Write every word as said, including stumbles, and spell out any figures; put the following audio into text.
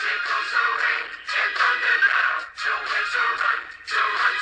comes the rain, here comes the now. To winter run, to run